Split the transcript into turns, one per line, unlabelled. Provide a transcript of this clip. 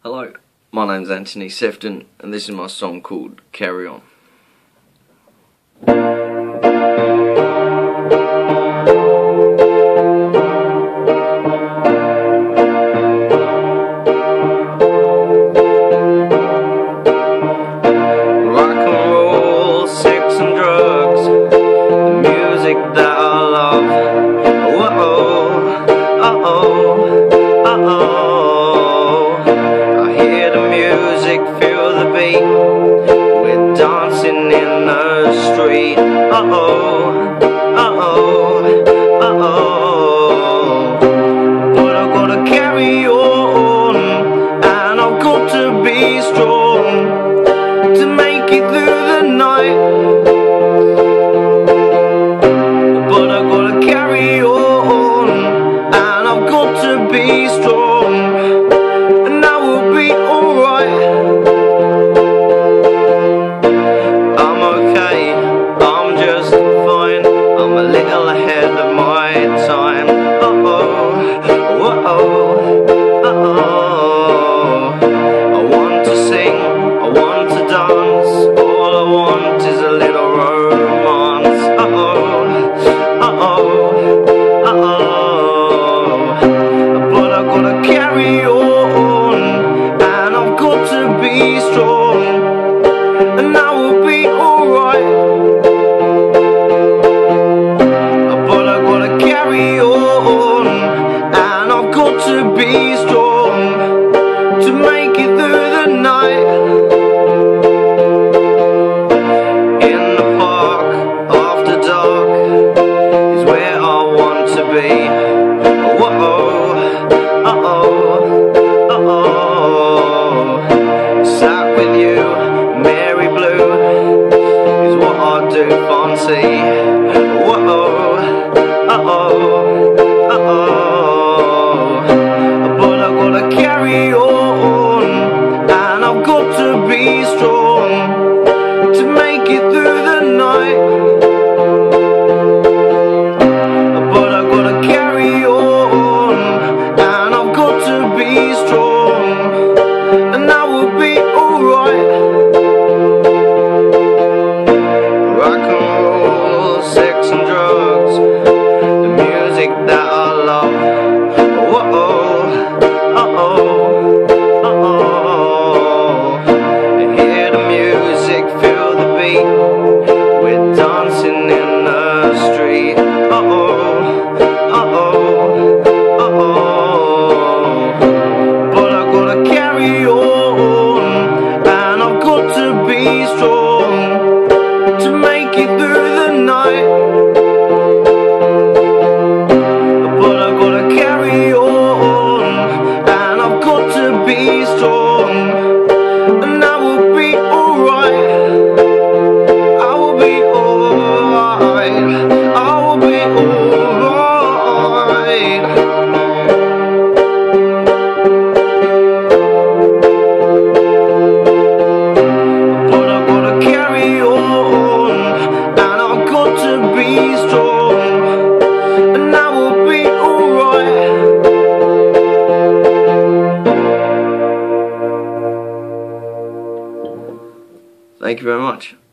Hello, my name's Anthony Sefton and this is my song called Carry On. Rock and roll, sex and drugs, the music that I love. Whoa, uh-oh, uh-oh. I hear the music, feel the beat. We're dancing in the street. Uh-oh, uh-oh, uh-oh. But I've gotta carry on, and I've got to be strong to make it through the night. But I've gotta carry on, and I've got to be strong, and I will be alright. I'm okay, I'm just fine, I'm a little ahead of my time. Uh-oh, uh-oh, uh-oh. I want to sing, I want to dance, all I want is a little romance. Uh-oh, uh-oh, uh-oh. But I've gotta carry on, and I've got to be strong, and I will be alright. But I've gotta carry on, and I've got to be strong to make it through the night. In the park, after dark, is where I want to be. Whoa, uh-oh, uh-oh. Sat with you, Mary Blue, is what I do fancy. Whoa, uh-oh, uh-oh. But I've gotta carry on, and I've got to be strong to make it through the night. But I've gotta carry on, and I've got to be strong, and I will be alright. Rock and roll, sex and drugs, the music that I love. Whoa, uh-oh, uh-oh. I hear the music, feel the beat. We're dancing in the street. Uh-oh, uh-oh, uh-oh. But I've gotta carry on, and I've got to be strong to make it through the night. But I've gotta carry on, and I've got to be strong, and I will be alright. I will be alright. I will be alright. But I've gotta carry on, and I've got to be strong, and I will be alright. Thank you very much.